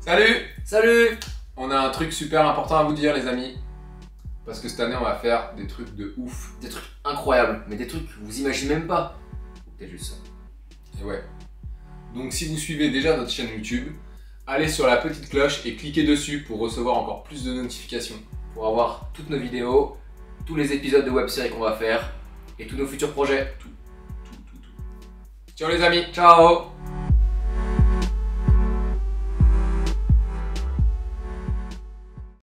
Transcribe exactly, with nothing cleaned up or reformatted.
Salut! Salut! On a un truc super important à vous dire les amis. Parce que cette année on va faire des trucs de ouf. Des trucs incroyables, mais des trucs que vous imaginez même pas. Ou peut-être juste ça. Et ouais. Donc si vous suivez déjà notre chaîne YouTube, allez sur la petite cloche et cliquez dessus pour recevoir encore plus de notifications. Pour avoir toutes nos vidéos, tous les épisodes de web-série qu'on va faire, et tous nos futurs projets. Tout, tout, tout, tout. Ciao les amis! Ciao!